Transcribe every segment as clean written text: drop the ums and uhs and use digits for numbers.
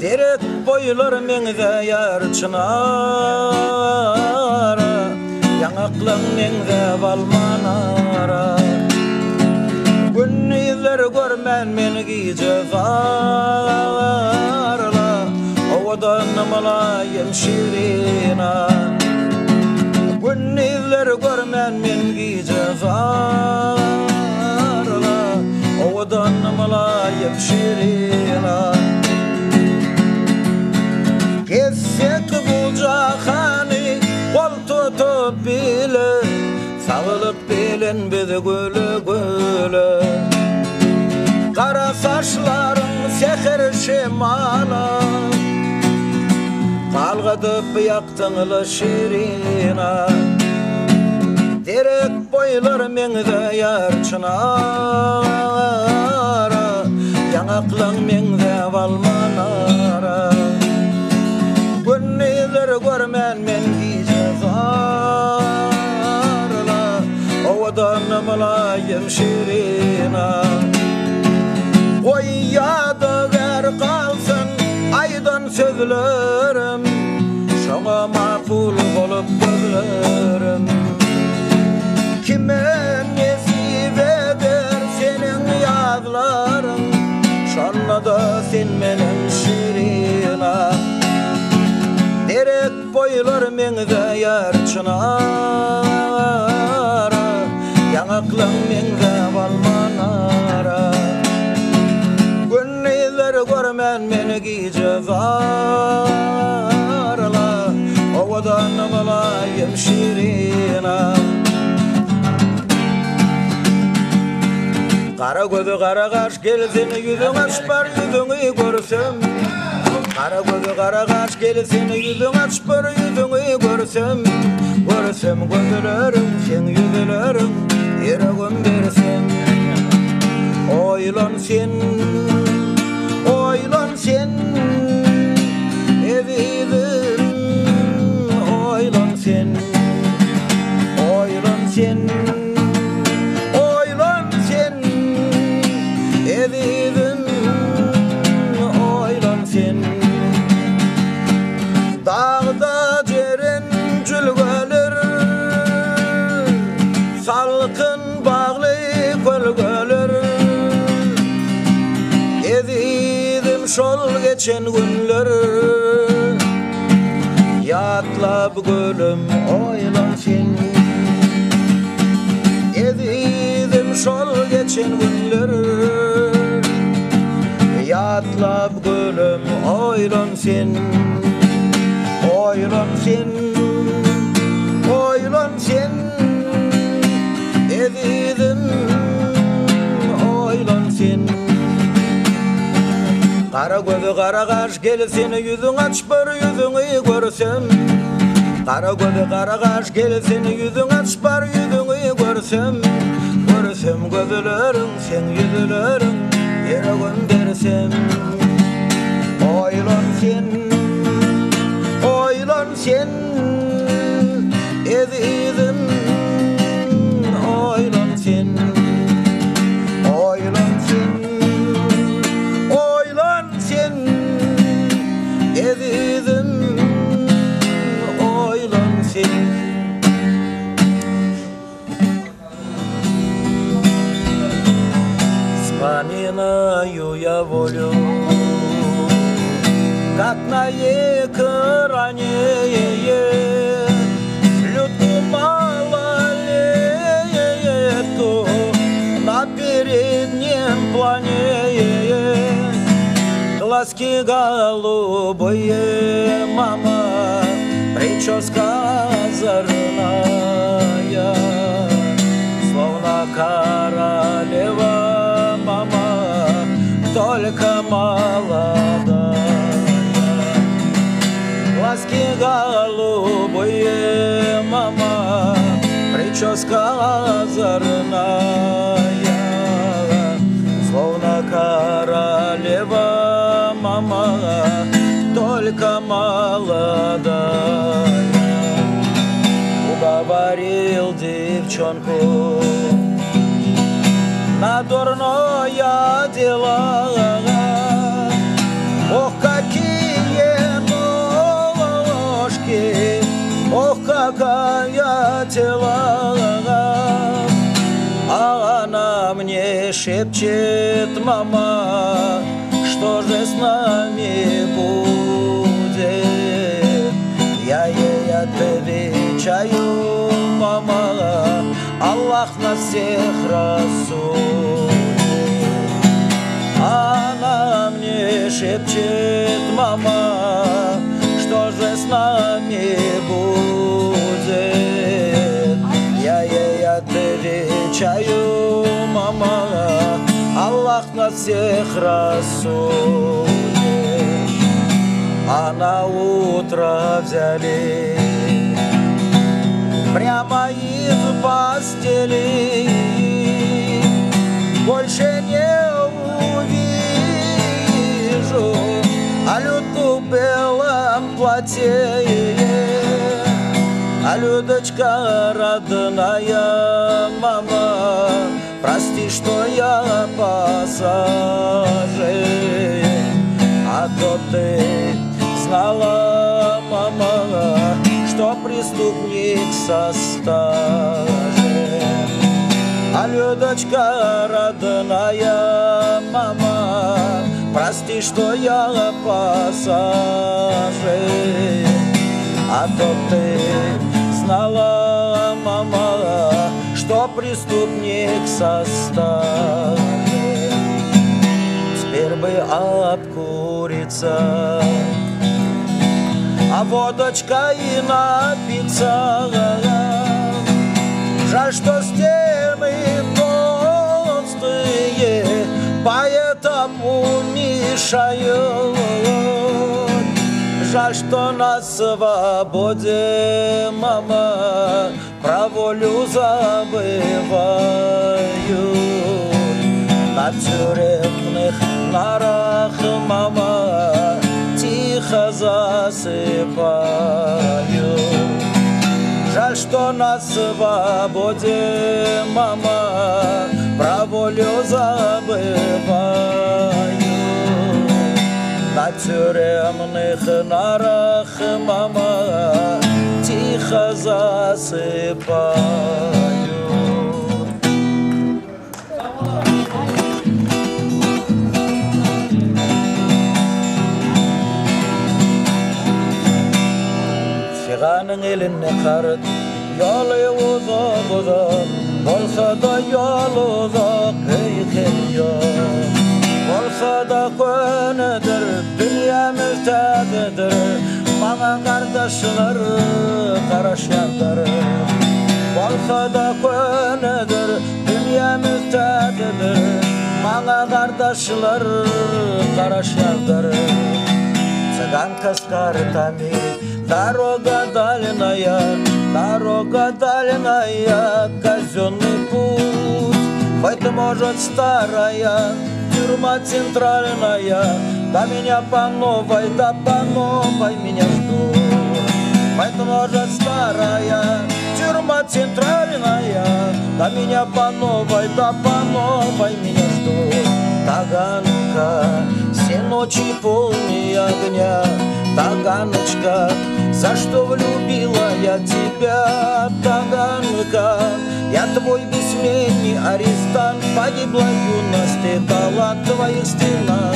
Derek boylar mengde yar çınara, yanaklan mengde balmanara. Günniler görmen men gice varla, ovadan malayım şirina. Günniler görmen men gice varla, ovadan malayım şirina. Gezsek bu cahani kol tutup bile, sağılıp bilen bizi gülü gülü. Kara saçların seher şemala, kalgıdıp yaktınlı şirina. Derek boylar mengde yar çınara, yanaklan mengde balmanara. Günniler görmen men gice varla, ovadan malayım şirina. Oy yadı ver kalsın aydan sözlerim, şoňa makul bolup gözlerim. Kime nesip eder senin ýazlaryň, şonda da sen menen şirina. Derek boylar mengde yar çınara, yanaklan mengde balmanara. Günniler görmen meni gice varla, ovadan malayım şirina. Kara gözü kara kaş gelsin yüzün açpar yüzüňi görsem. Kara gözü kara kaş gelsin yüzün açpar yüzüňi görsem. Görsem gözlerim sen yüzlerim yüregim bersem. Oylan sen, oylan sen, evidim. Oylan sen, oylan sen, oylan sen, evidim. Oylan sen. Dağda jeren jülgeler, salkın bağlı kölgeler. Ezidim şol geçen günler, yatlap gölüm oylan sen. Ezidim şol geçen günler, yatlap gölüm oylan sen. Oylan sen, oylan sen, ezidim oylan sen. Kara gözü kara kaş gelsin yüzün açpar yüzüňi görsem. Kara gözü kara kaş gelsin yüzün açpar yüzüňi görsem. Görsem gözlerim sen yüzlerim yüregim bersem. Oylan sen, oylan sen, ezidim. Oylan sen, oylan sen, oylan sen, ezidim. Oylan sen. Вспоминаю я волю, как на экране людку малолетку на переднем плане. Глазки голубые, мама, прическа озорная, словно королева, мама, только молодая. Глазки голубые, мама, прическа озорная, словно королева, мама, только молодая. Уговорил девчонку на дурное дело. Ох, какие тела. А она мне шепчет: мама, что же с нами будет? Я ей отвечаю: мама, Аллах нас всех рассудит. Она мне шепчет: мама, что же с нами будет? Я ей отвечаю: мама, Аллах нас всех рассудит. А на утро взяли прямо из постели, больше не увижу Алютку в белом платье. А Людочка, родная мама, прости, что я пассажир, а то ты знала, мама, что преступник со стажем. А Людочка, родная мама, прости, что я пассажир, а то ты знала, мама, что преступник со стажем. Теперь бы обкуриться, а водочка и напиться. Жаль, что стены толстые, поэтому мешают. Жаль, что на свободе, мама, про волю забывают. На тюремных нарах, мама, тихо засыпают. Жаль, что на свободе, мама, про волю забывают. На тюремных нарах, мама, тихо засыпают. Figanın eline karıt, yolu uzak uzak, olsa da yol uzak geliyor. Olsa da köynedir, dünya müftedidir, bana kardeşler karışandır. Olsa da köynedir, dünya müftedidir, bana kardeşler karışandır. Цыганка с картами, дорога дальняя, казенный путь. Быть может, старая тюрьма центральная, да меня по новой меня ждут. Быть может, старая тюрьма центральная, да меня по новой меня ждут. Таганка, все ночи полные огня, Таганочка, за что влюбила я тебя, Таганка? Я твой бессменный арестант, погибла юность, и талант твоих стенах.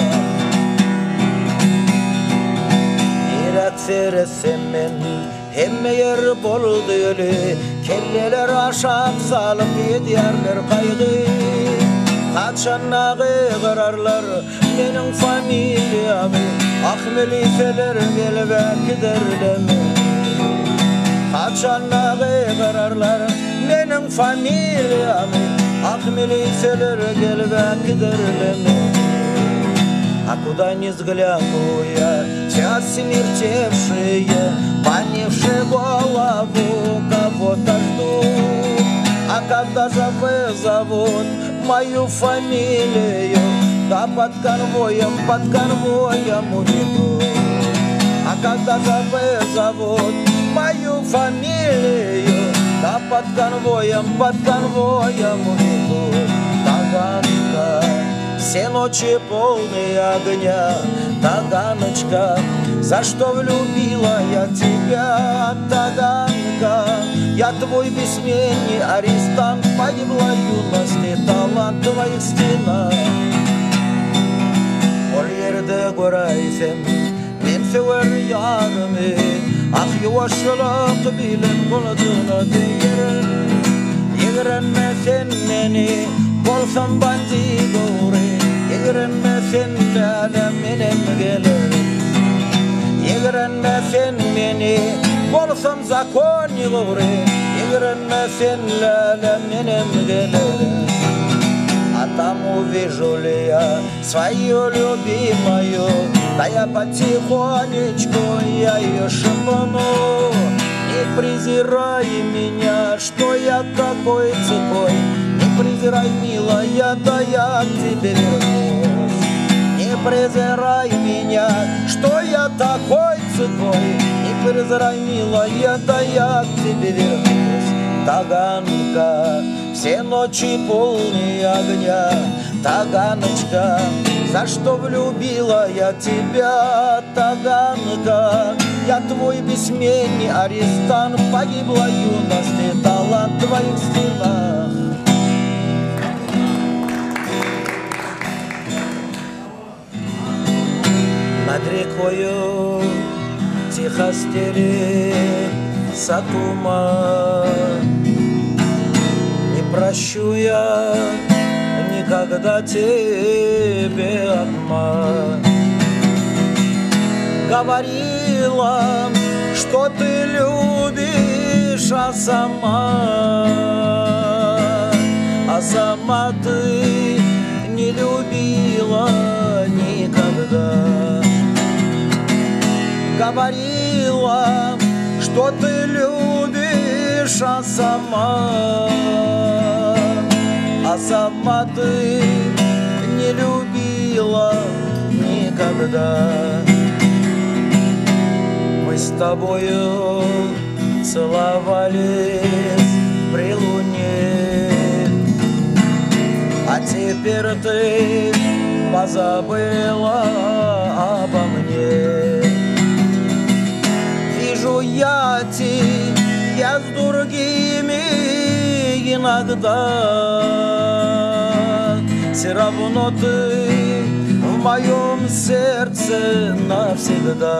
Seresemen hemme yer boldu ölü, kelleler aşağı salıp yediyerler kaygı. Kaçanağı kırarlar benim familyamı, akmelifeler gelip giderler mi? Kaçanağı kırarlar benim familyamı, akmelifeler gelip giderler mi? А куда ни взгляну я, час смертевшие, понявшие голову, кого-то ждут. А когда же вызовут мою фамилию, да под конвоем уведут. А когда же вызовут мою фамилию, да под конвоем уведут. Таганка, все ночи полные огня, Таганочка, за что влюбила я тебя, Таганка? Я твой бессменный арестант, погибла юность и талант в твоих стенах. Ol yerde göreysen men sever yarımı, ah yavaşlık bilen kolduğuna değer. Yigrenme sen meni, bolsam banzi doğru. Yigrenme sen lalem menem gelir. Yigrenme sen meni, bolsam zakon doğru. Yigrenme sen lalem menem gelir. А там увижу ли я свою любимую, да я потихонечку я ее шепну. Не презирай меня, что я такой цепой. Не презирай, милая, да я к тебе вернусь. Не презирай меня, что я такой цепой. Не презирай, милая, да я к тебе вернусь. Таганка, все ночи полные огня. Таганочка, за что влюбила я тебя, Таганка? Я твой бессменный арестант, погибла юность и талант в твоих стенах. Над рекою тихо стелится туман. Не прощу я никогда тебе обман. Говорила, что ты любишь, а сама ты не любила никогда. Говорила, что ты любишь, а сама ты не любила никогда. Мы с тобою целовались при луне, а теперь ты позабыла обо мне. Вижу я тебя с другими иногда, все равно ты в моем сердце навсегда.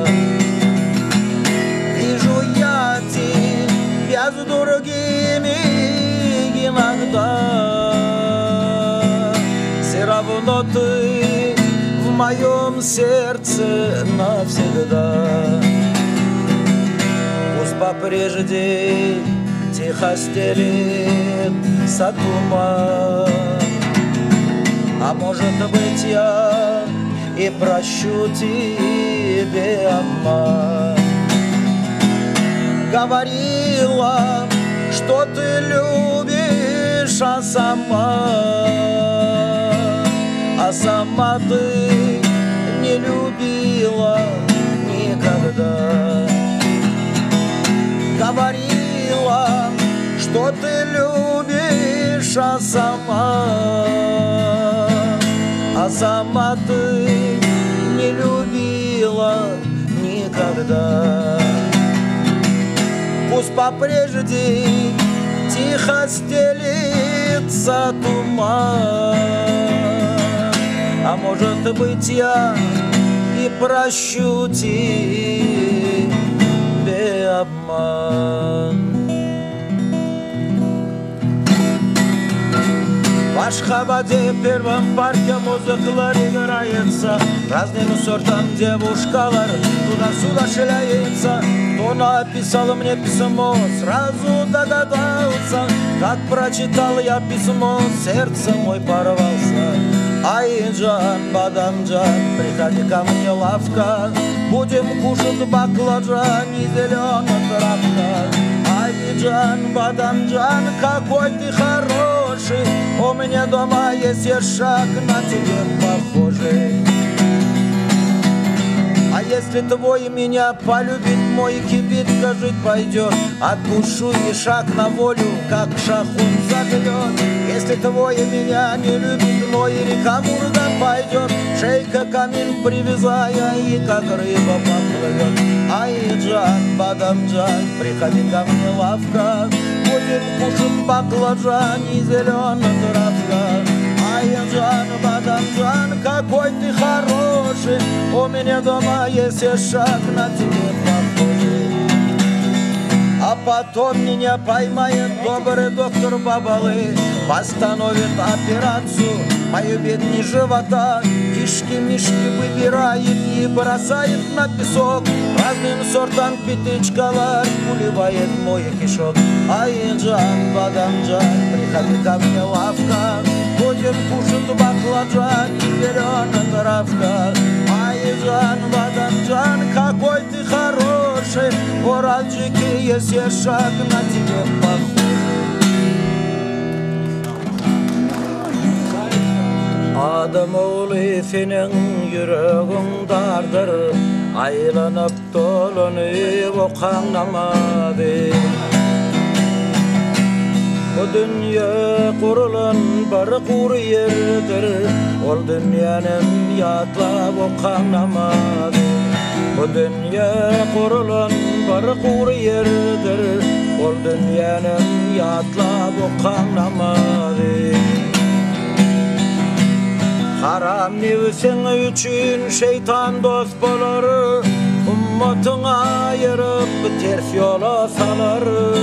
Вижу я тебя с другими иногда, все равно ты в моем сердце навсегда. Пусть попрежде тихо стелится туман, а может быть я и прощу тебе обман. Говорила, что ты любишь, а сама ты не любила никогда. Говорила, что ты любишь, а сама ты не любила никогда. Пусть попрежде тихо стелится туман, а может быть я и прощу тебе обман. В Ашхабаде в первом парке музыкалар играется, разными сортам девушкалар туда-сюда шляется. Кто написал мне письмо, сразу догадался. Как прочитал я письмо, сердце мой порвался. Айджан, бадамджан, приходи ко мне, лавка, будем кушать баклажан и зеленая травка. Айджан, бадамджан, какой ты хороший, у меня дома есть ешак, на тебя похожий. А если твой меня полюбит, мой кибитка жить пойдет. Отпущу и шаг на волю, как шахун заглет. Если твой меня не любит, мой река Мурда пойдет. Шейка камин привязая, и как рыба поплывет. Ай, Джан, Бадамджан, приходи ко мне, лавка, будем кушать баклажан и зеленая травка. Ай, Джан, Бадамджан, какой ты хороший, у меня дома есть шаг на тебе похожий. А потом меня поймает добрый доктор Бабалы, постановит операцию, мою бедни живота, кишки-мишки выбирает и бросает на песок. Разным сортом пятичкалар уливает мой кишок. Ай, Джан, Бадамджан, приходи ко мне, лавка, будем кушать баклажан и зеленая травка. Ай, Джан, Бадамджан, какой ты хороший, Оралджики, если шаг на тебе похож. Adam oğlu senin yüreğin dardır, aylanıp dolanıp okan namadı. Bu dünya kurulan bir kur yerdir, ol dünyanın yatlap okan namadı. Bu dünya kurulan bir kur yerdir, ol dünyanın yatlap okan namadı. Haram nefsin üçün şeytan dost bolar, ummatını ayırıp ters yola salar.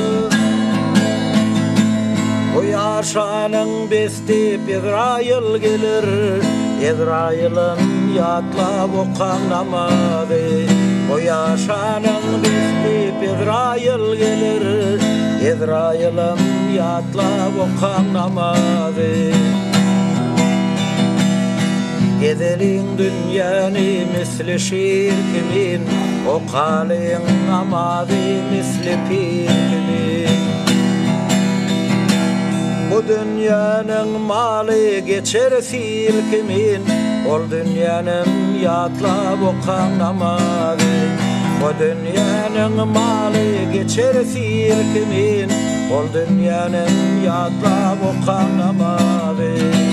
Bu yaşanın bestip İsrail gelir, İsrail'in yatlap okan namadı. Bu yaşanın bestip İsrail gelir, İsrail'in yatlap okan namadı. Gezelin dünyanı misli şiir kimin, o kalın namadı misli pir kimin. Bu dünyanın malı geçer sil kimin, ol dünyanın yatlap okan namadı. Bu dünyanın malı geçer sil kimin, ol dünyanın yatlap okan namadı.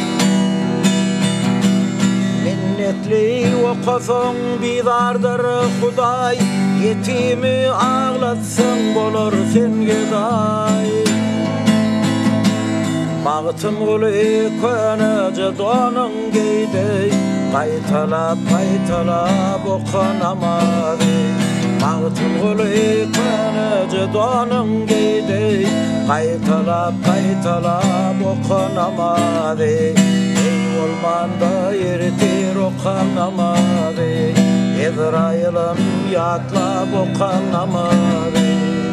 Minnetli okufun bidardır Huday, yetimi ağlatsın bolur sen geday. Mağıtım ulu könece donun giydi, Qaytalap okunamadı. Mağıtım ulu könece donun giydi, Qaytalap okunamadı. Olmanda yeritir okanamadı, İsrail'in yatlap okanamadı.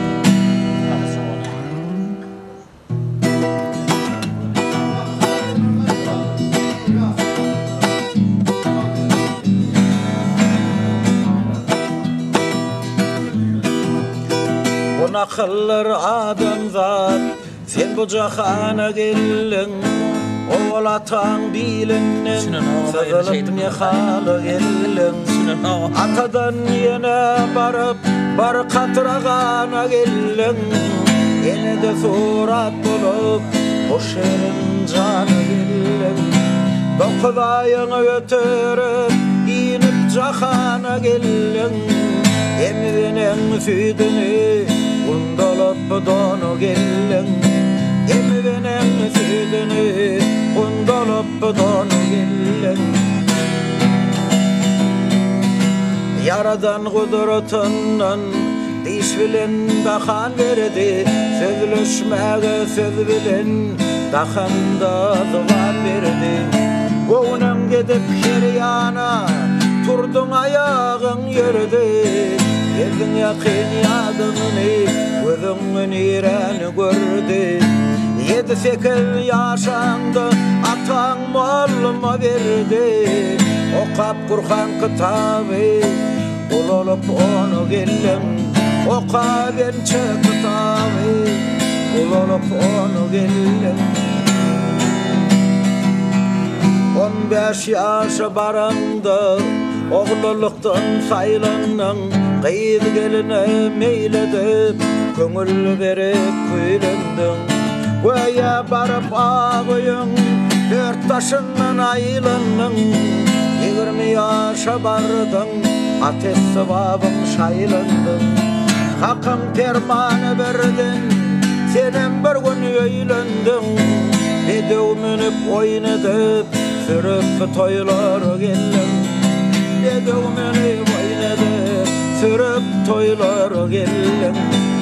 Bu nakıllar adamzat, sen bu cahana gelin, oğlatan bilinin, sığılıp ne halı gelin. Atadan yine bar katırağana gelin, yine de surat bulup hoş yerin canı gelin. 9 ayını ötürüp giyinip cahana gelin, emrinin sütünü kundolup donu gelin. Emrinin sütünü kundolup donu gelin. Yaradan kudretinle diş bilen dahan verdi, sözleşmeye söz bilen dahanda duvar verdi. Koğunun gidip her yana turdun ayağın yürüdü, geldin yakın yadını gözün nireni gördü. 7-8 yaşandı atan malıma verdi, okap Kur'an kitabı ul olup onu gelin. Oka bençe kitabı ul olup onu gelin. 15 yaşı barındı oğluluktan saylanın, kıyız geline meyledip köngül verip küylendin. Köye barıp ağıyın 4 taşından aylanın, 20 yaşa bardın, ateş sıvabın şaylandın. Hakkın termanı verdin, senin bir gün öylendin. Dedev minip oynadıp, sürüp toylara geldin. Dedev minip oynadıp, sürüp toylara geldin.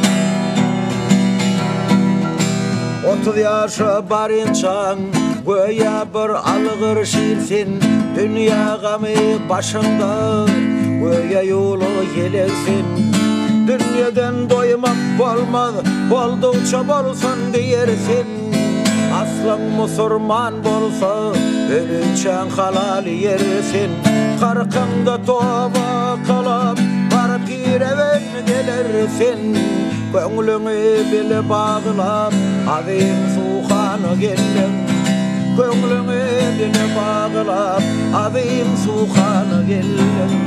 30 yaşa barınçan, göya bir algır şirsin. Dünya gamı başında, göya yolu geleksin. Dünyadan doymak olmaz, oldukça bolsun diyersin. Aslan musurman bolsa, ölüçen halal yersin. Karkında toba kalıp, var pireven gelersin. Gönlünü bile bağlap, azim suhanı gelin. Gönlünü bile bağlap, azim suhanı gelin.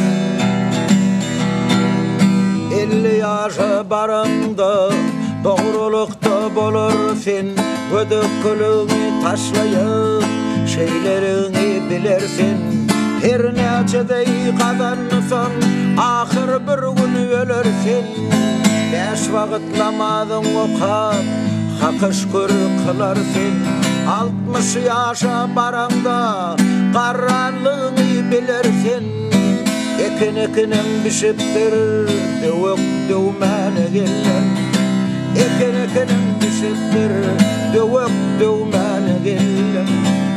50 yaşa barında, doğrulukta bulursun. Ödükülüğünü taşlayıp, şeylerini bilersin. Her neçede kazanırsan, ahir bir gün ölürsün. 5 vakit namazın okap, hak şükür kılarsın. 60 yaşa baranda, karanlığını bilirsin. Ekinin bişiptir, dövük dövmene gelin. Ekinin bişiptir, dövük dövmene gelin.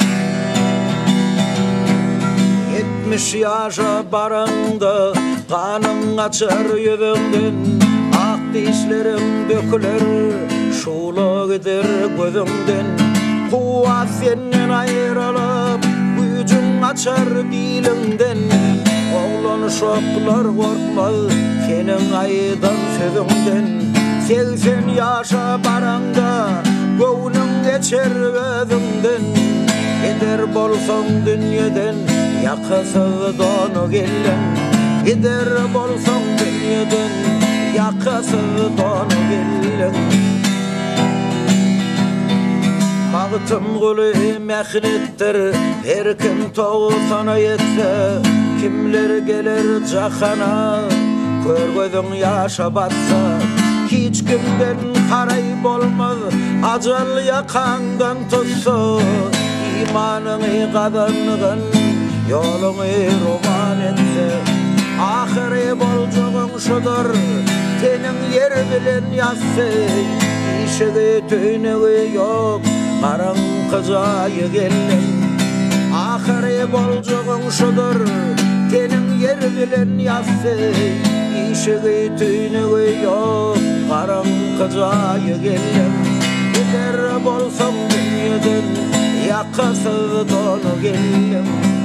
70 yaşa baranda, kanın açar yüzünden. Ak dişlerim dökülür, şulu gider gözümden. Kuvvet senden ayrılıp, gücün açar dilinden. Oğlan şoklar korkmaz, senin aydan sözünden. 80 yaşa baranda, gönlün geçer gözümden. Gider bolsan dünyadan, yakasız donu gelin. Gider bolsan dünyadan, yakasız donu gelin. Mağıtım gülü mehnettir, her kim toğusana yetse. Kimler gelir cahana, kör gözün yaşa batsa. Hiç kimden karayıp olmaz, acıl yakandan tutsa. İmanını kazanın, yolunu roman etse. Ahire bolcuğun şudur, senin yer bilen yazsa. İşi tüynüğü yok, karankıcayı gelin. Ahire bolcuğun şudur, senin yer bilen yazsa. İşi tüynüğü yok, karankıcayı gelin. Gider bolsam dünyadan, yakasız donu gelin.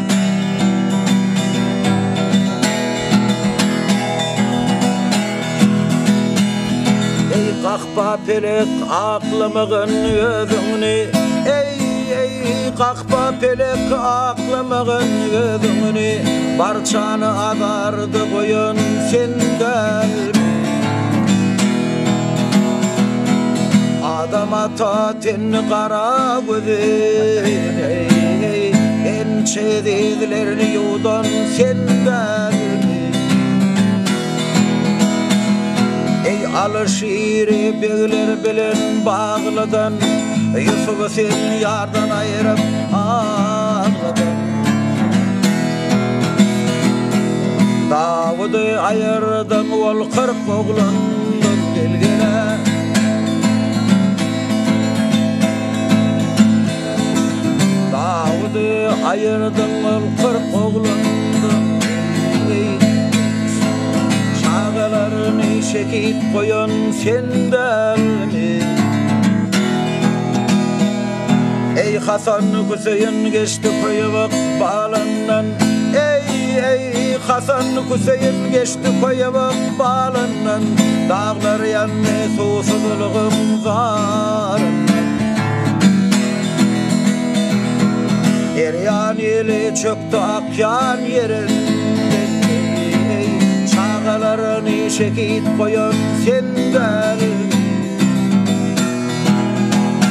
Ey kahpa pelek aklımın özünü. Ey kahpa pelek aklımın özünü. Barçanı adardı koyun senden. Adam atatin kara gözün. En çedidlerini yudan senden. Ey alışiri begler bilen bağladan. Yusuf'u sen yardan ayırıp ağladın. Davud'u ayırdın, ol 40 oğlandan gelgene. Davud'u ayırdın, ol 40 oğlandan. Şağalarını şekip koyun senden mi? Ey Hasan Hüseyin geçti koyuvak bağlanan. Ey Hasan Hüseyin geçti koyuvak bağlanan. Dağlar yanne susuzluğum zarından. Eryan eli çöktü akyan yerinden. Çağalarını şekit koyun senden.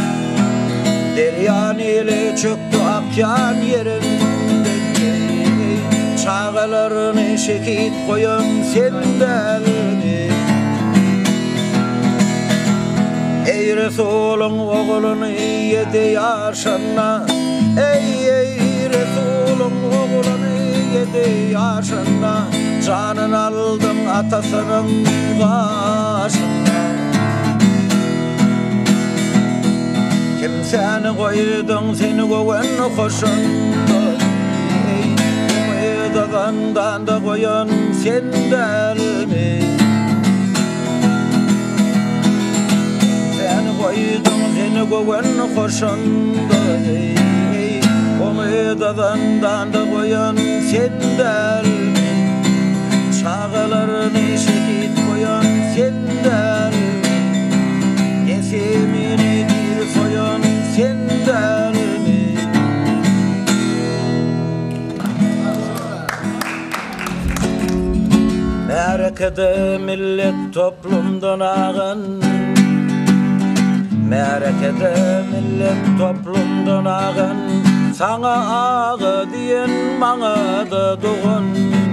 Deryan ile çöktü akyan yerinden. Çağalarını şekit koyan sendelmi Ey Resulun oğlunu 7 yaşına Ey Resulun oğlunu 7 yaşına Canını aldın atasının başına Kimseni koydun seni koyan hoşunda Dağından da koyan sendelmi Seni koydum seni koyan hoşunda Onu dağından da koyan sendelmi Çağalarını şekit koyan sendelmi Nesimini dil soyan sendelmi Merakede millet toplumdan ağın Merakede millet toplumdan ağın Sana ağı diyen bana da doğun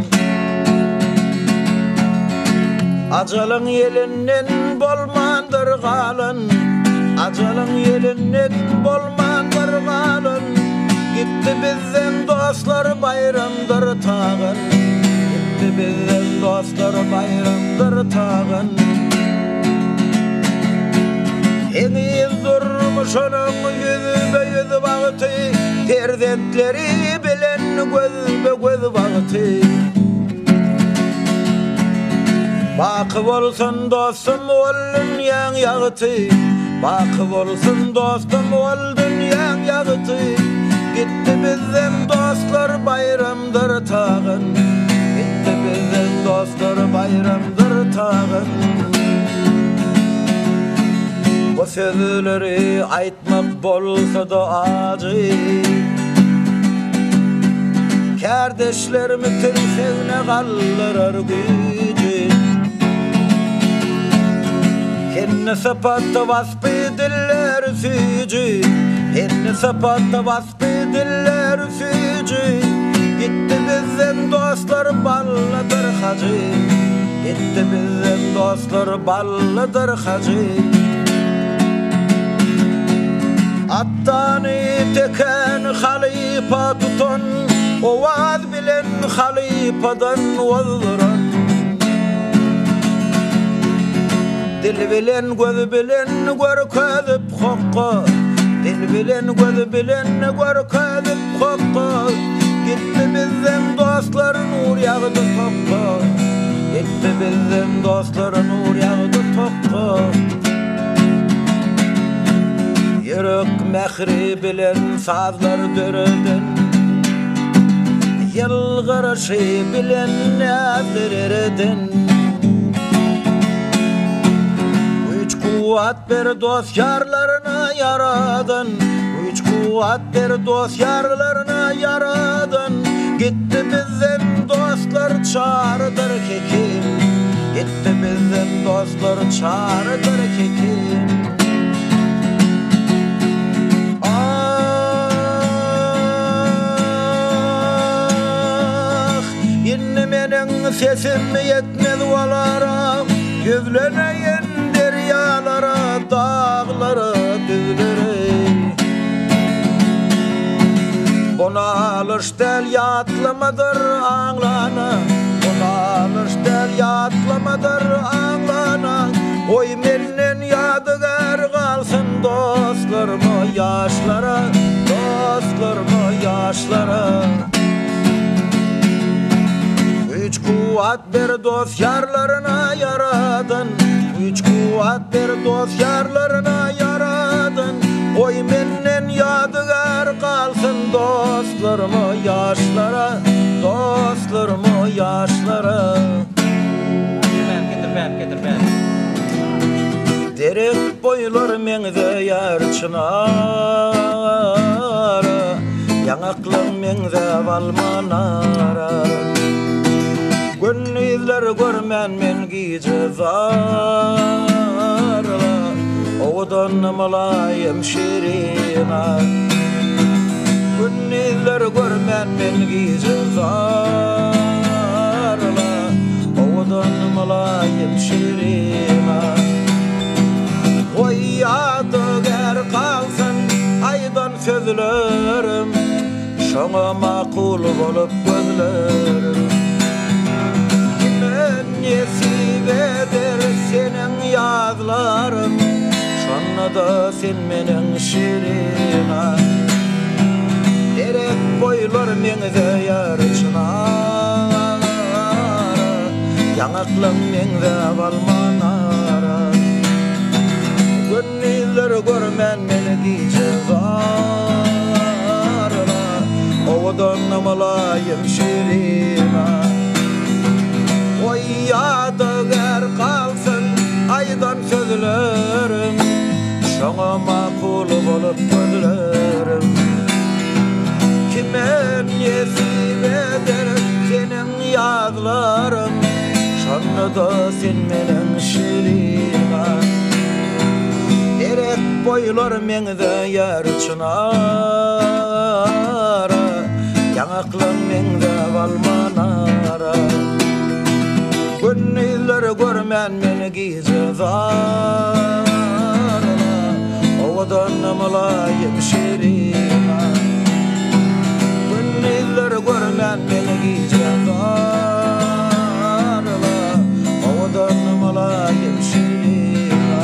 Acalın yelinden bolmandır kalın Acalın yelinden bolmandır kalın Gitti bizden dostlar bayramdır tağın Bizden dostlar bayramdır tağın Eniz durmuş onun yüzübe yüz baktı Perzentleri bilen gözbe göz baktı Bakıp olsun dostum ol dünyan yaktı Bakıp olsun dostum ol dünyan yaktı Gitti bizden dostlar bayramdır tağın Bizden dostlar bayramdır tağın Bu sözleri aytmak bolsa da acı Kardeşlerimi tirsevne kaldırır gücü Henne sapatta vasfı diller sücü Henne sapatta vasfı diller sücü Gitti bizden dostlar ballıdır hacı Gitti bizden dostlar ballıdır hacı Attanı teken halifa tutan O vaaz bilen halifadan vazdıran Dil bilen göz bilen gör közüp hokka Dil bilen göz bilen gör közüp hokka Gitti bizden dostlar nur yağdı topla Gitti bizden dostlar nur yağdı topla Yürük mehri bilen sazlar dörüldün Yılgırışı bilen nezdirdin Üç kuvvet bir dost yarlarına yaradın Üç kuvvet bir dost yarlarına yaradın Gitti bizden dostlar çağrıdır kekim Gitti bizden dostlar çağrıdır kekim Ah yine menin sesim yetmez olara Yüzleneyen deryalara dağlara düzlere Buna alış del yatlamadır anlana Buna alış del yatlamadır anlana Oy menden yadıgar kalsın dostlarıma yaşlara Dostlarıma yaşlara Üç kuvvet bir dost yarlarına yaradın Üç kuvvet bir dost yarlarına yaradın Oy menden yadıgar kalsın dostlarıma yaşlara Dostlarıma yaşlara Getir ben Derek boylar mengde yar çınar Yanaklar mengde valmanara Gönlüzler görmen men gece zarla Oğudan malayım şirina Gönlüzler Gönüller görmen men gizarla Oğudan malayım şirina Oy adıger kalsın aydan sözlerim Şoňa makul bolup gözlerim Kimen nesip eder senin ýazlarym Şonda da sen meniň şirina Derek boylar meňze ýarçynar Ýaňaklym meňze balmanara Gönüller görmen meni gizarla Oğudan malayım şirina Oy adıger kalsın aydan sözlerim Şoňa makul bolup gözlerim Kimen nesip eder senin ýazlarym Şonda da sen meniň şirina Derek boylar meňze ýarçynar Ýaňaklym meňze balmanara Gönüller görmen meni gizarla Oğudan malayım şirina Gönüller görmen meni gizarla Oğudan malayım şirina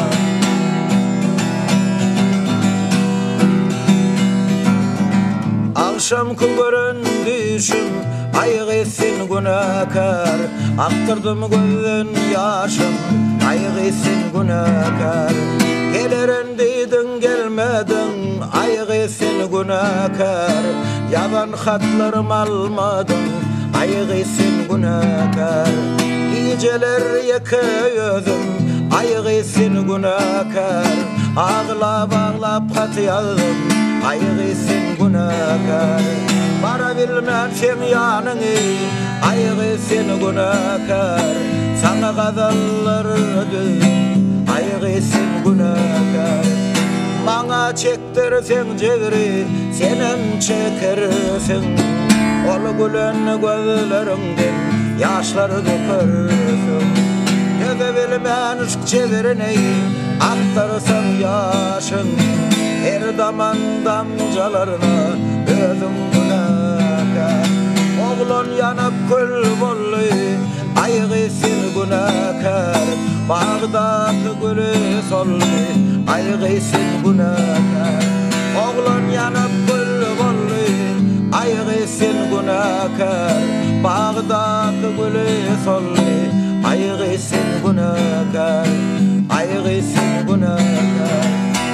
Akşam gören düşüm ayık etsin günahkar Aktırdım gözden yaşım ayık etsin günahkar Gelirin deydin gelmedin ayık etsin günahkar Yaban hatlarım almadın ayık etsin günahkar Geceler yeke özüm ayık etsin günahkar Ağlap ağlap hat yazdım ayık etsin günahkar Bara bilmem sen ýanyňy ayık etsin günahkar Sana gazallar ödüm ayık etsin günahkar Maňa çektirsen jegri senem çekersin Ol gülen gözlerinden ýaşlar dökersin Göze bilmän uşk çevirini aktarsan ýaşyň Her daman damjalarına özüm günahkar Oğlan yanıp kül bolly ayık etsin günahkar Bagdaty gülü solly ayık etsin günahkar Oğlan yanıp kül bolly ayık etsin günahkar Bagdaty gülü solly ayık etsin günahkar Ayık etsin günahkar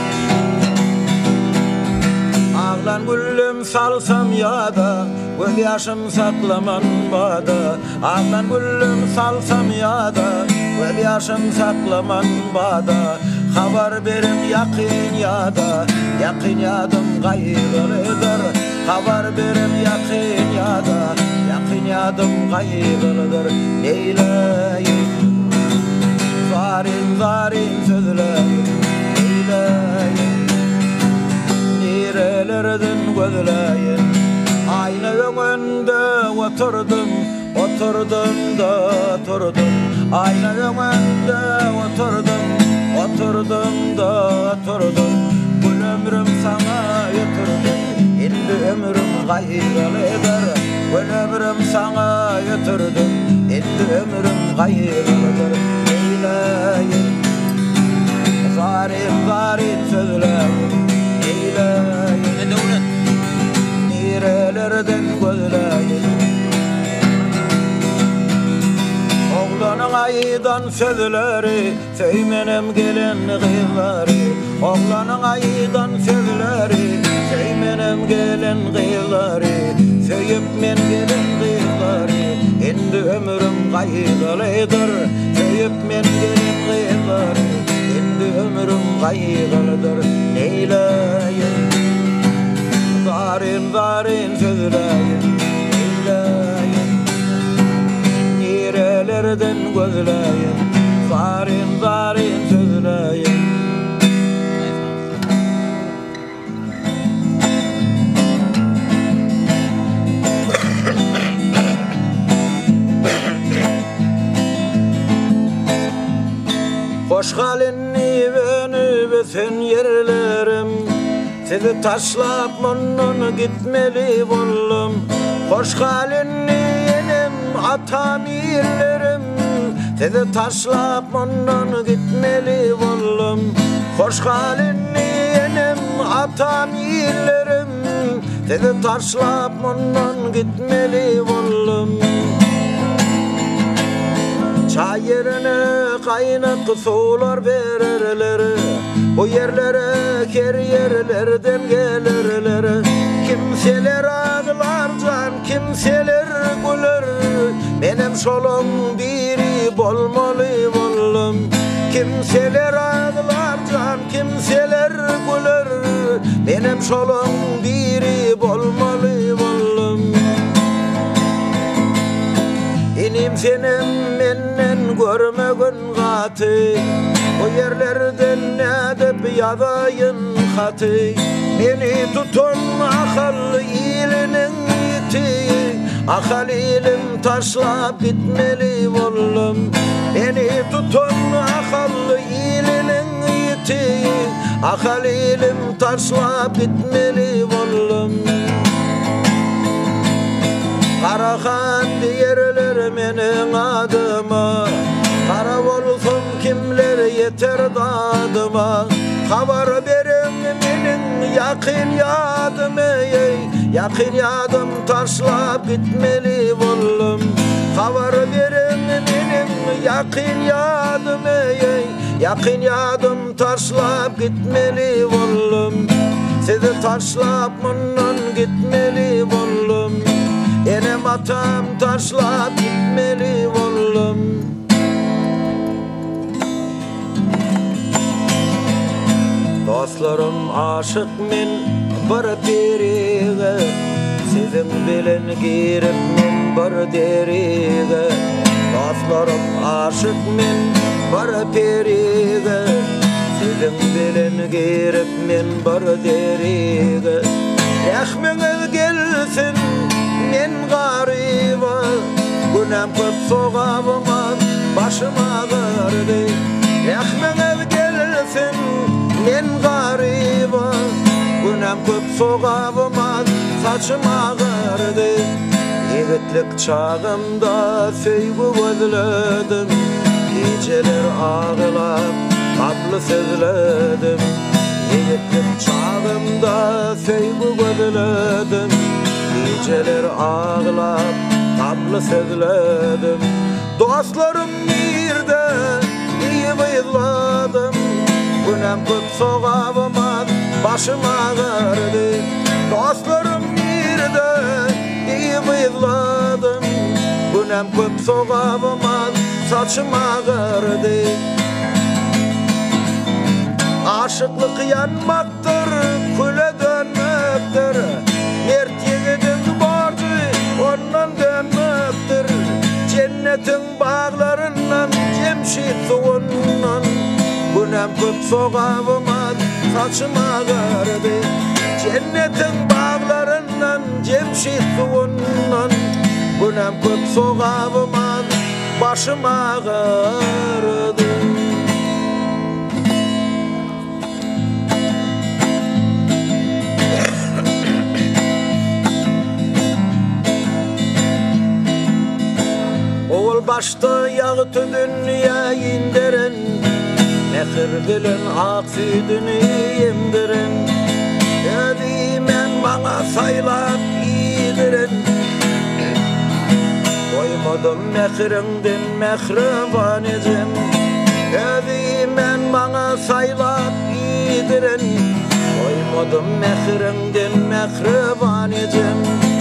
Ağlan güllüm salsam yada Göz yaşım saklaman bada Ağlan güllüm salsam yada Göz yaşım saklaman bada Habar berim yakın yada Yakın yadım gaýgylydyr Habar berim yakın yada Yakın yadım gaýgylydyr Eýleýin Zarin zarin sözleýin Eýleýin Nerelerden gözleyin Ayna önünde oturdum Oturdum da oturdum Ayna önünde oturdum Oturdum da oturdum Bu ömrüm sana yatırdım Indi ömrüm gaýgylydyr Bu ömrüm sana yatırdım Indi ömrüm gaýgylydyr Eýleýin Zarin zarin sözleyin Nerelerden gözleyin Oğlanın aydan sözleri Söymenem gelen gıyları Oğlanın aydan sözleri Söymenem gelen gıyları Söyüp men gelen gıyları Endi ömrüm gaýgylydyr Söyüp men gelen gıyları Endi ömrüm gaýgylydyr Eýleýin Zarin zarin sözleyin Eýleýin Nerelerden gözleyin Zarin zarin sözleyin sen yerlerim. Sizi taşlap mundan gitmeli bollum. Hoş halinni yenim atam yerlerim. Sizi taşlap mundan gitmeli bollum. Hoş halinni yenim atam yerlerim. Sizi taşlap mundan gitmeli bollum. Çay yerine kaynak sular verirler. Bu yerlere her yerlerden gelirler. Kimseler ağlar can, kimseler güler. Benim şolum biri bolmalı bollum. Kimseler ağlar can, kimseler güler. Benim şolum biri bolmalı bollum. İnim senin menden görmegin gatı. O yerlerden edip yazayın hatı. Beni tutun akıl ilinin iti. Akıl ilim taşlap gitmeli bollum. Beni tutun akıl ilinin iti. Akıl ilim taşlap gitmeli bollum. Karahan diyerler menin adıma. Kara olsun kimler yeter dadıma. Haber verin menin yakın yadım ey. Yakın yadım taşlap gitmeli bollum. Haber verin menin yakın yadım ey. Yakın yadım taşlap gitmeli bollum. Sizi taşlap mundan gitmeli bollum. Enem atam taşlap gitmeli bollum. Dostlarım aşık men bir periğe. Sizin bilen girip men bir deriğe. Dostlarım aşık men bir periğe. Sizin bilen girip men bir deriğe. Rahminiz gelsin men gariba. Günem köp soğabıma başım ağırdı. Rahminiz gelsin men gariba. Günem köp soğabıma saçım ağırdı. Yigitlik çağımda söygü gözledim. Geceler ağlap kablı sözledim. Yigitlik çağımda söygü gözledim. Geceler ağlap kablı sözledim. Dostlarım nerede iyi bıyıkladım. Günem köp soğabıma başım ağırdı. Dostlarım nerede iyi bıyıkladım. Günem köp soğabıma saçım ağırdı. Aşıklık yanmaktır, küle dönmektir. Mert yiğidin borcu ondan dönmektir. Cennetin bağlarından, cemşit suğundan. Günem köp soğabıma saçım ağırdı. Cennetin bağlarından, cemşit suğundan. Günem köp soğabıma başım ağırdı. Oğul başta yağıtı dünya indirin. Mehir dilin ak sütünü yemdirin. Dedimen bana saylap iyidirin. Koymadım mehirinden mehriban edin. Dedimen bana saylap iyidirin. Koymadım mehirinden mehriban edin.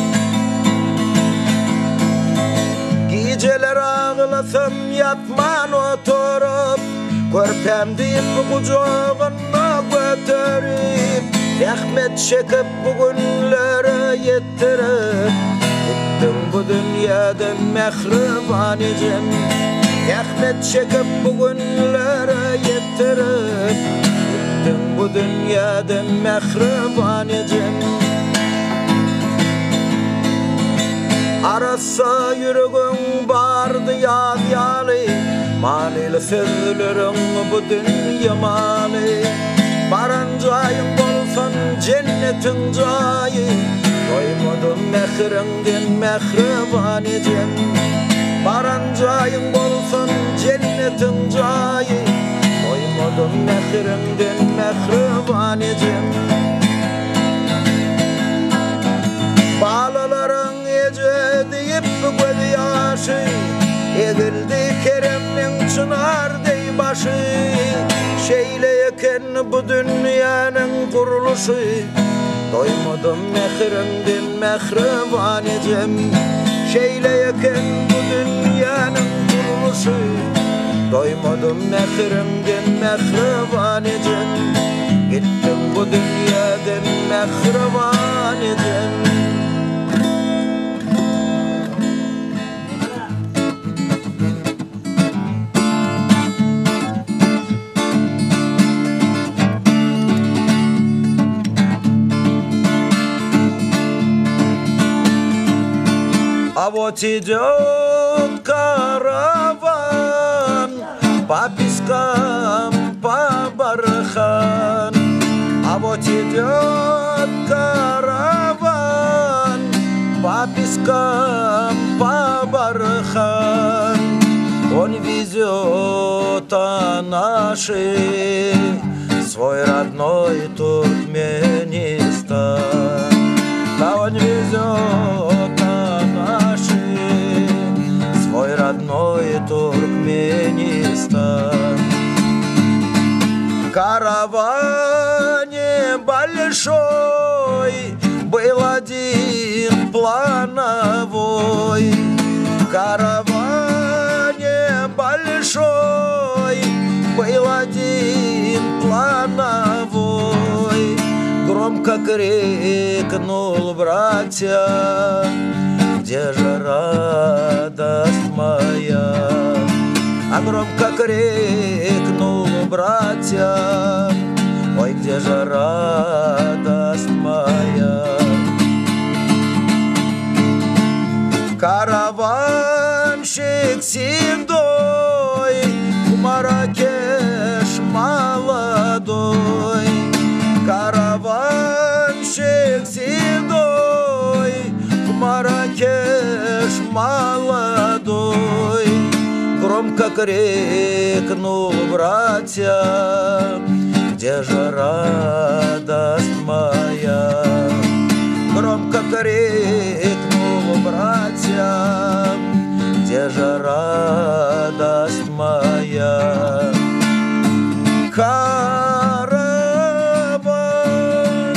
Geceler ağlasam yatman oturup. Körpemdi kucağına götürüp. Rahmet çekip bugünlere yettirip. Gittim bu dünyadan mehriban edin. Rahmet çekip bugünlere yettirip. Gittim bu dünyadan mehriban edin. Arasa yüreğin bardı yaz yalı. Malil sözlerin bu dünya mali. Baran joyun bolsun cennetin joyu, doymadım mehrinden mehriban ecem. Baran joyun bolsun cennetin joyu, doymadım mehrinden mehriban ecem. Balaların ece deyip göz yaşı, egildi Kerem'nin çınar dey başı. Şeyle eken bu dünyanın kuruluşu, doymadım mehrinden mehriban ecem. Şeyle eken bu dünyanın kuruluşu, doymadım mehrinden mehriban ecem. Gittim bu dünyadan mehriban ecem. А вот идет караван по пескам, по бархан. А вот идет караван по пескам, по бархан. Он везет наши свой родной Туркменистан. Да он везет свой родной Туркменистан. В караване большой был один плановой. В караване большой был один плановой. Громко крикнул: братья, где же радость моя? А громко крикнул: братья, ой, где же радость моя? Караванщик седой, в Маракеш молодой. Караванщик седой, в Маракеш молодой. Громко крикнул: братья, где же радость моя? Громко крикнул: братья, где же радость моя? Караван.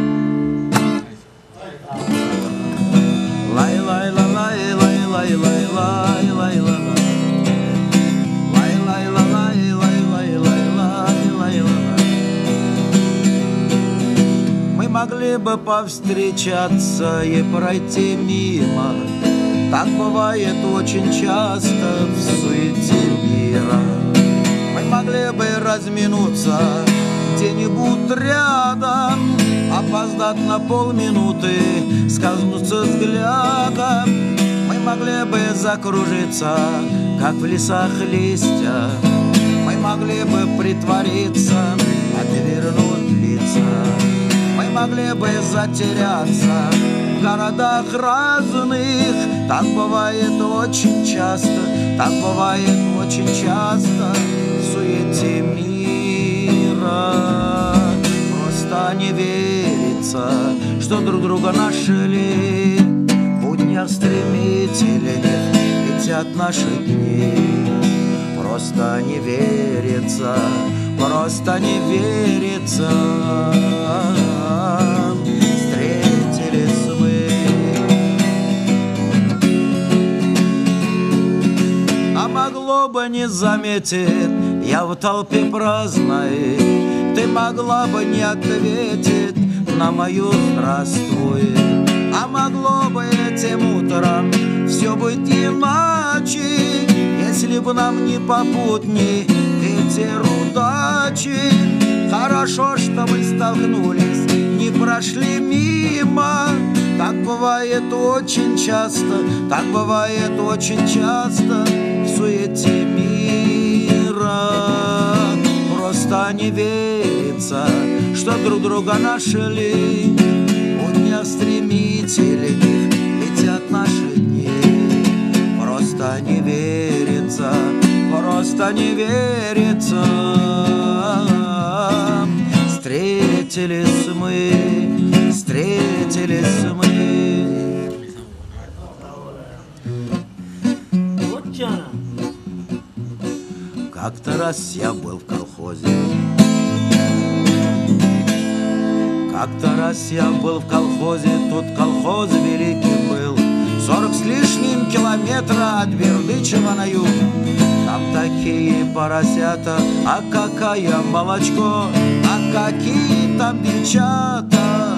Мы могли бы повстречаться и пройти мимо. Так бывает очень часто в суете мира. Мы могли бы разминуться где-нибудь рядом, опоздать на полминуты, скользнуться взглядом. Мы могли бы закружиться, как в лесах листья. Мы могли бы притвориться, отвернуть лица. Мы могли бы затеряться в городах разных. Так бывает очень часто, так бывает очень часто в суете мира. Просто не верится, что друг друга нашли. В буднях стремительных летят наши дни. Просто не верится, просто не верится. Встретились мы. А могло бы не заметить, я в толпе праздной. Ты могла бы не ответить на мою здравствуй. А могло бы этим утром все быть иначе, если бы нам не попутни ветер удачи. Хорошо, что мы столкнулись, не прошли мимо. Так бывает очень часто, так бывает очень часто в суете мира. Просто не верится, что друг друга нашли. У дня стремительных летят наши дни. Просто не верится, просто не верится. Встретились мы, встретились мы. Как-то раз я был в колхозе. Как-то раз я был в колхозе. Тут колхоз великий был, 40 с лишним километра от Бердычева на юг. Там такие поросята, а какая молочко, а какие там девчата.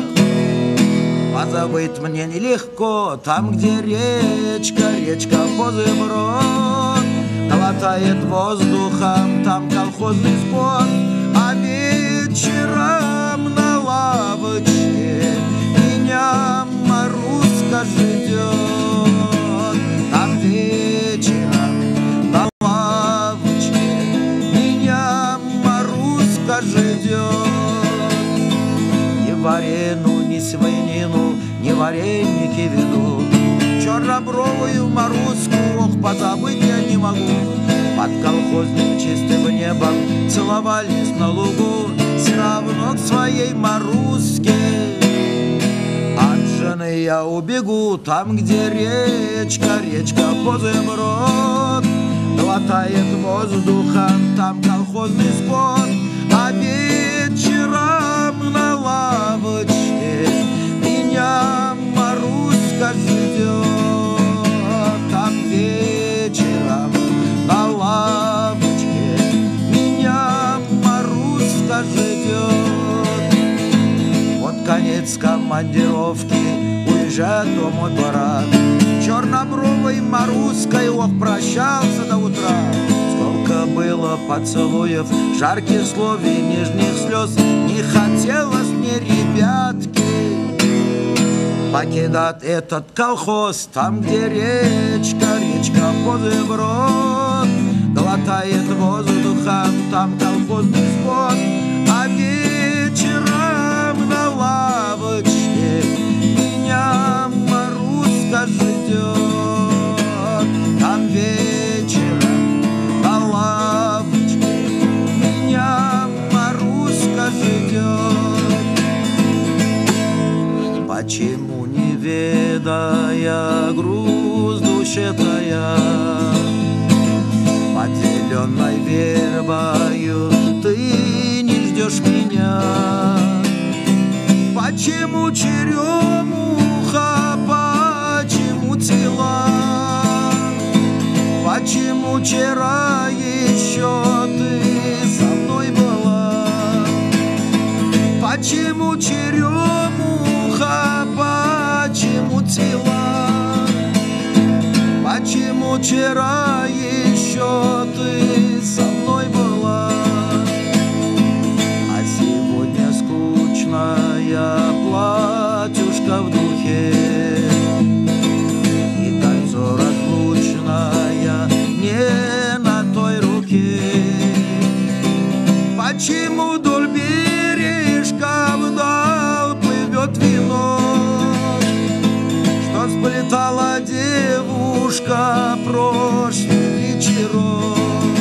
Позабыть мне нелегко, там, где речка, речка Позыброд глотает воздухом, там колхозный спорт. А вечером на лавочке меня Маруська ждет. Там вечером на лавочке меня Маруська ждет. Ни варену, ни свинину, ни вареники ведут. Чернобровую Маруську, ох, позабыть я не могу. Под колхозным чистым небом целовались на лугу. Все равно к своей Маруське от жены я убегу. Там, где речка, речка Позыброд глотает воздухом, там колхозный спорт. А вечером на лавочке меня Маруська ждет. Там вечером на лавочке меня Маруська ждет. Вот конец командировки, уезжает домой пора. Чернобровой Маруськой, ох, прощался до утра. Сколько было поцелуев, жарких слов и нежных слез. Не хотелось мне, ребятки, покидать этот колхоз. Там, где речка, речка Позыброд глотает воздухом, там колхозный спорт. А вечером на лавочке меня Маруська ждет. Там вечером на лавочке меня Маруська ждет. Почему, не ведая, груз душе тая, под зеленой вербою ты не ждешь меня? Почему черемуха, почему цвела? Почему вчера еще ты со мной была? Почему черемуха, почему цвела? Почему вчера еще ты со мной была? А сегодня скучная платьюшка в духе и кольцо разлучное не на той руке. Почему вдоль бережка вдаль плывет вино, что сплетала девушка прошлых вечеров?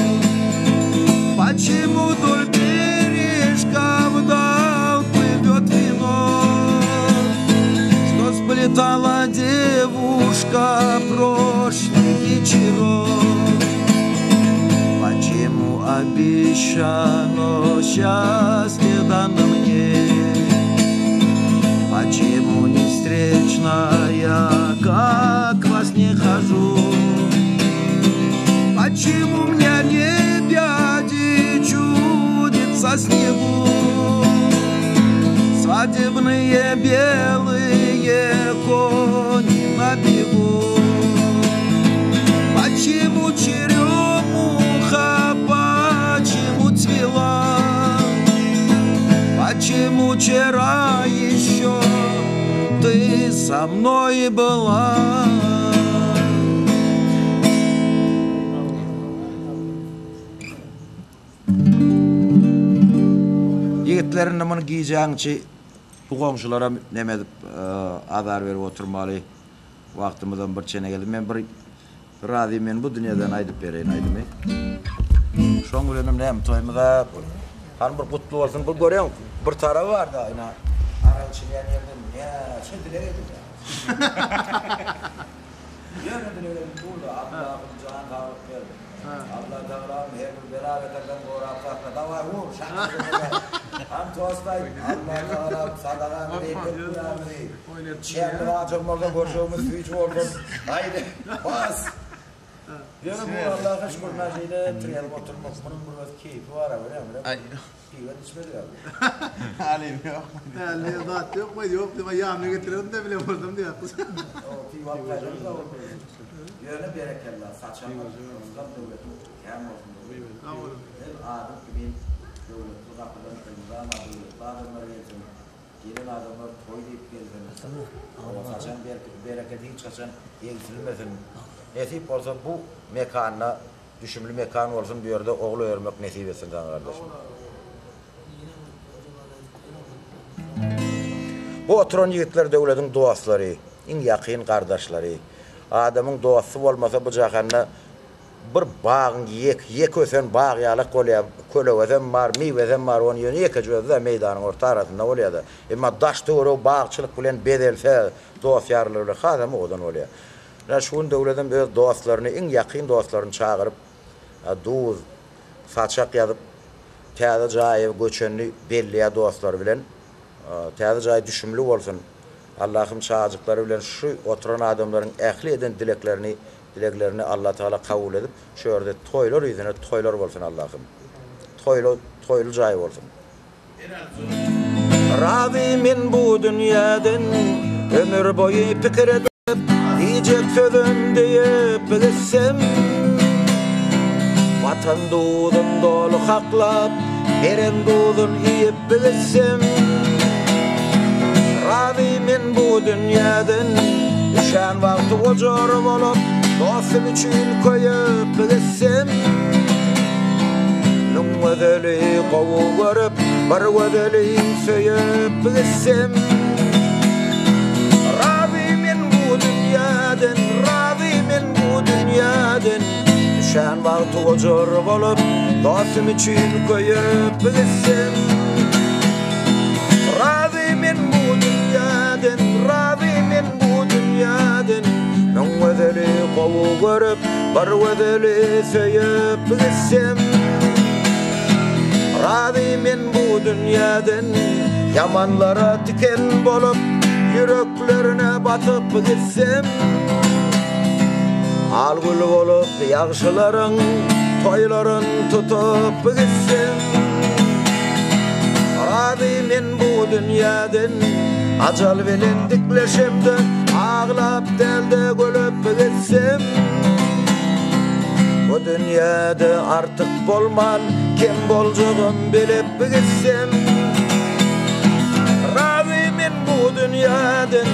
Почему вдоль бережка вдаль плывет вино, что сплетала девушка прошлых вечеров? Почему обещано счастье дано мне? Почему не встречная, как во сне хожу? Почему мне не пяди чудится снегу? Свадебные белые кони на бегу. Почему черемуха, почему цвела? Почему вчера еще ты со мной была? yigitlerin bunu giyeceğinçi bu komşulara neme edip azar verip oturmalı. Vaktimizden bir çene geldim. Ben bir razıyım, ben bu dünyadan aydıp vereyim aydım. Şoň bilenim näme toýmyza han bir kutlu bolsun. Bu görüň bir tarafy var da ina ara içilen yerden ya şedile edip. Ýöne dilerim burada Allah'ın can dağıp berdi. Allah Teala her bir belalardan gorapakla da var bu. Ham toğustay Allah Teala sadaka verip duramı. Çerli vacımlarda görüşümüz hiç oldu. Haydi bas. Yani bu Allah'a şükür nasile triyal oturmak bunun bir keyfi var abi. Ay. Keyif içmedi abi. Alim yok. Alim da yok mu yok diye yağmur getirelim de bile vurdum diye. O keyif alacağız da oldu. Yöne bereketle saçanlar ıslap devlet. Hem olsun. Tamam. Adım gibi devlet uzaklardan kırmızı adamlar gelsin. Gelin adamlar toy deyip gelsin. O saçan bereketi hiç saçan eksilmesin. Nesip olsa bu mekanına, düşümlü mekan olsun bir yerde oğlu örmek nesip etsin kardeşim. Bu oturan yigitler devletin duasları, en yakın kardeşleri. Adamın duası olmasa bu cahanda bir bağın yek ösen bağ yalık oluyor, köle ösen var, meyvesen var, onu yekeci özen meydanın orta arasında oluyor da. Ama daş doğru bağçılık bilen bedelse duas yarılır, adam odan oluyor. Şun devletin öz dostlarını, en yakın dostlarını çağırıp, duz, saçak yazıp, təze jayı göçenli belliye dostlar bilen, təze jayı düşümlü olsun. Allah'ım çağcıkları bilen şu oturan adamların ehli eden dileklerini Allah Teala kabul edip, şu yerde toylar yüzüne toylar olsun Allah'ım. Toylu jayı olsun. Razıyım bu dünyadan, ömür boyu pikir edip, diyecek sözüm deyip bilsem, vatan doğdun dolu haklap, veren doğdun iyip bilsem, razıyım bu dünyadan, düşen vakti ocar olup, dostum için koyup bilsem, nun ödeli kovu görüp, bir ödeli söyüp bilsem, razıyım bu dünyadan, düşen vakti ocar olup, dostum için koyup bilsem, razıyım bu dünyadan, nun ödeli kovu görüp, bir ödeli söyüp bilsem, razıyım bu dünyadan, yamanlara diken bolup, yüreklerine batıp gitsem, al gül olup yaxşıların toyların tutup gitsem, razıyım bu dünyadan, acal bilen dikleşimde ağlap delde gülüp gitsem, bu dünyada artık bolman kim bolcugum bilip gitsem, razıyım bu dünyadan,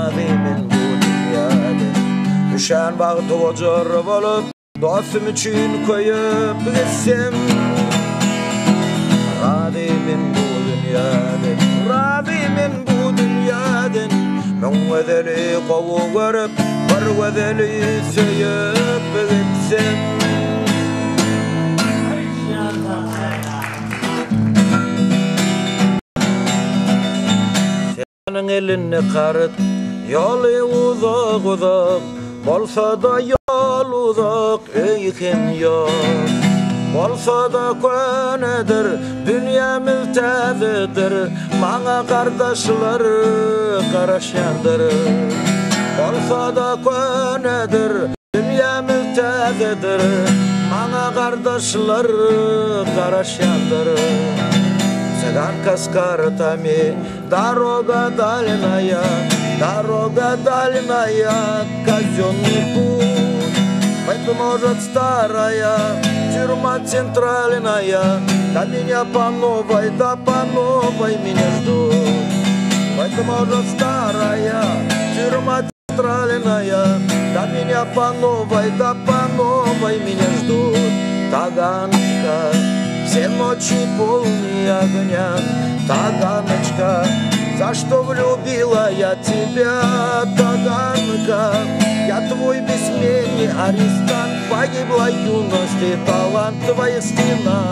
düşen vakti ocar olup, dostum için koyup gitsem, razıyım bu dünyadan, nun ödeli kovu görüp, bir ödeli söyüp gitsem. Senin elini karıt, yolu uzak, bolsa da yol uzak, öyken yok. Bolsa da könedir, dünyamiz täzedir, maňa kardaşlar garaşandır. Bolsa da könedir, dünyamiz täzedir, maňa kardaşlar garaşandır. Sedan kaskartami, дорога дальняя, казённый путь. Быть может старая, тюрьма центральная, да меня по новой меня ждут. Быть может старая, тюрьма центральная, да меня по новой меня ждут. Таганка, всем ночи полные огня, Таганочка, за что влюбила я тебя, Таганка? Я твой бессменный арестант, погибла юность и талант в твоих стенах.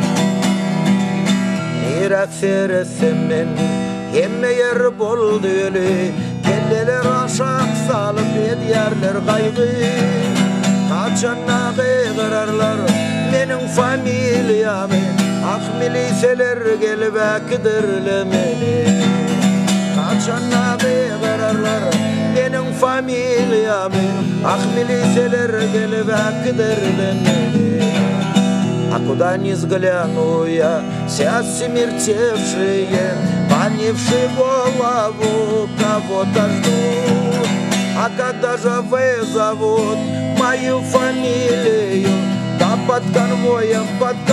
Irak seresem men, hemme yer boldu ölü, kelleler aşak salıp ediyerler kaygı. Kaçanna kıyrarlar menin familyamı, ah miliseler gelip akıdırlemeli. Kaçanna kıyrarlar menin familyamı, ah miliseler gelip akıdırlemeli. А куда ни взгляну я, вся смертевшие, понявшие голову, кого-то ждут. А когда же вызовут мою фамилию, да под конвоем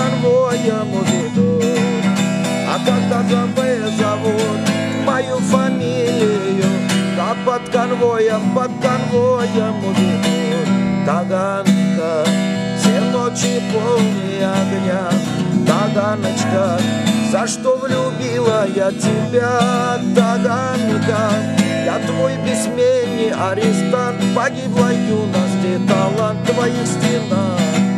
уведут. А когда же вызовут мою фамилию, да под конвоем уведут. Таганка, все ночи полные огня, Таганочка, за что влюбила я тебя, Таганка? Я твой бессменный арестант, погибла юность и талант в твоих стенах.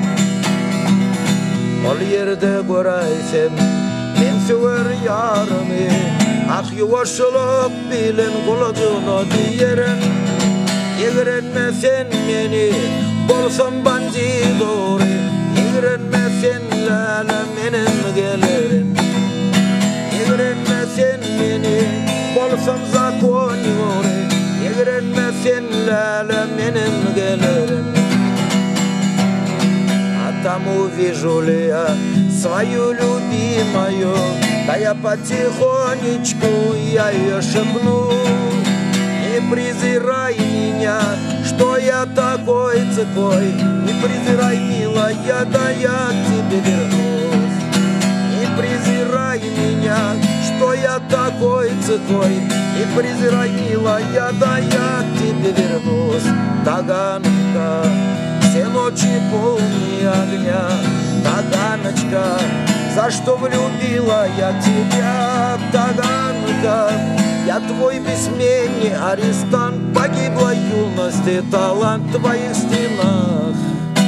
Ol yerde göreysem men söver yarımı, ah yuvaşılık bilen kılıcını diyerim. Yigrenme sen meni, bolsam bandidori, yigrenme sen lala menim gelirim. Yigrenme sen meni, bolsam zakonyori, yigrenme sen lala menim gelirim. А там увижу ли я свою любимую, да я потихонечку я ее шепну. Не презирай меня, что я такой цикой, не презирай, милая, да я к тебе вернусь. Не презирай меня, что я такой цикой, не презирай, милая, да я к тебе вернусь. Таганка, все ночи полные огня, Таганочка, за что влюбила я тебя, Таганка? Я твой бессменный арестант, погибла юность и талант в твоих стенах.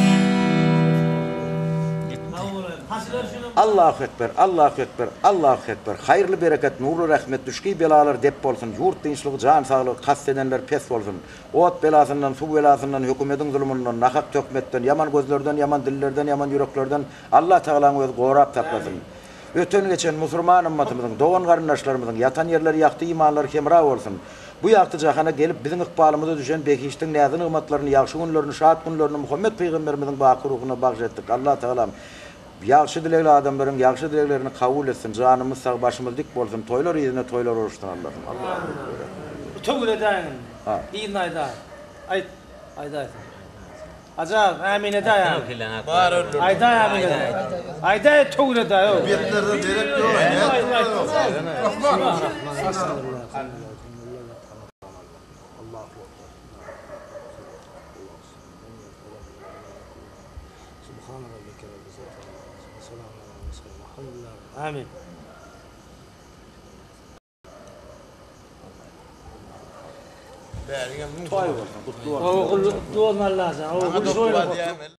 Allahu ekber, Allahu ekber, Allahu ekber. Hayırlı bereket, nurlu rahmet, düşkü belalar dep bolsun. Yurt tinçligi, can sağlık, kastedenler pes bolsun. Ot belasından, su belasından, hükümetin zulmünden, nakak tökmetten, yaman gözlerden, yaman dillerden, yaman yüreklerden Allah Teala'nın öz gorap taklasın. Öten geçen Müslüman ümmetimizin, doğan karındaşlarımızın yatan yerleri yaktı, imanları kemra olsun. Bu yaktı cahana gelip bizim ikbalımıza düşen bekiştin nazın ümmetlerini, yakşı günlerini, şahat günlerini Muhammed Peygamberimizin bakı ruhuna bahşettik. Allah Teala'm yakşı dilekli adamların yakşı dileklerini kabul etsin. Canımız sağ, başımız dik bolsun. Toylar yüzüne toylar oluştun Allah'ım. Allah'ım. Tövbe edeyim. İyi nayda. Ayda. Acaba amin edeyim. Ayda amin edeyim. Ayda tövbe edeyim. Biyetlerde direkt yok. Amin. Toy olsun, kutlu olsun. O kutlu olmalı lazım. O kutlu olmalı.